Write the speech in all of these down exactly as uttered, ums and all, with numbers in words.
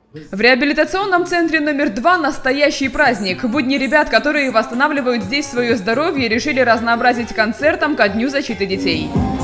В реабилитационном центре номер два настоящий праздник. Будни ребят, которые восстанавливают здесь свое здоровье, решили разнообразить концертом ко Дню защиты детей.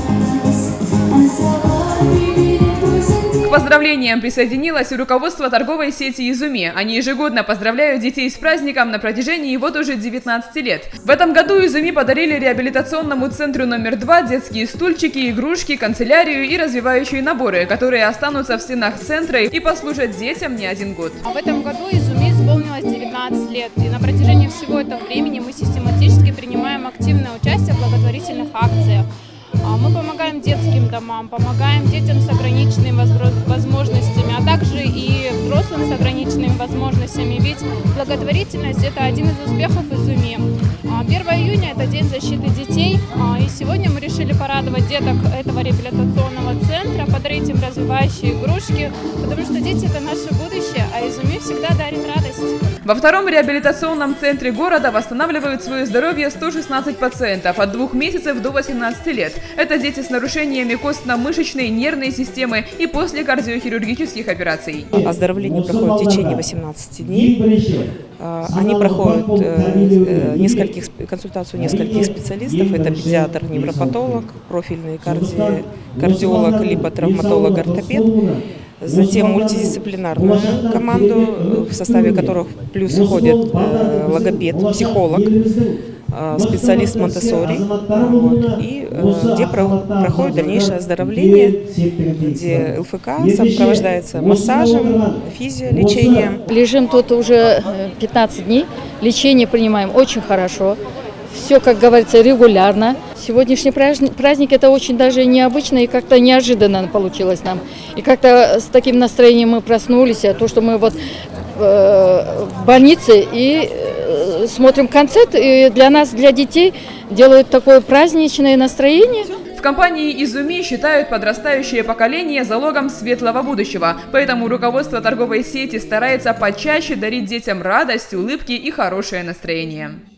К поздравлениям присоединилось и руководство торговой сети «Изуми». Они ежегодно поздравляют детей с праздником на протяжении вот уже девятнадцати лет. В этом году «Изуми» подарили реабилитационному центру номер два детские стульчики, игрушки, канцелярию и развивающие наборы, которые останутся в стенах центра и послужат детям не один год. В этом году «Изуми» исполнилось девятнадцать лет, и на протяжении всего этого времени мы систематически принимаем активное участие в благотворительных акциях. Мы помогаем детским домам, помогаем детям с ограниченными возможностями, а также и взрослым с ограниченными возможностями. Ведь благотворительность – это один из успехов «Изуми». первое июня – это День защиты детей, и сегодня мы решили порадовать деток этого реабилитационного центра, подарить им развивающие игрушки, потому что дети – это наше будущее, а «Изуми» всегда дарит радость. Во втором реабилитационном центре города восстанавливают свое здоровье сто шестнадцать пациентов от двух месяцев до восемнадцати лет. Это дети с нарушениями костно-мышечной, нервной системы и после кардиохирургических операций. Оздоровление проходит в течение восемнадцати дней. Они проходят нескольких, консультацию нескольких специалистов. Это педиатр, невропатолог, профильный карди, кардиолог, либо травматолог, ортопед. Затем мультидисциплинарную команду, в составе которых плюс входит логопед, психолог, специалист Монтессори, вот, и где проходит дальнейшее оздоровление, где ЛФК сопровождается массажем, физиолечением. Лежим тут уже пятнадцать дней, лечение принимаем очень хорошо. Все, как говорится, регулярно. Сегодняшний праздник – это очень даже необычно и как-то неожиданно получилось нам. И как-то с таким настроением мы проснулись, а то, что мы вот э, в больнице и э, смотрим концерт, и для нас, для детей, делают такое праздничное настроение. В компании «Изуми» считают подрастающее поколение залогом светлого будущего. Поэтому руководство торговой сети старается почаще дарить детям радость, улыбки и хорошее настроение.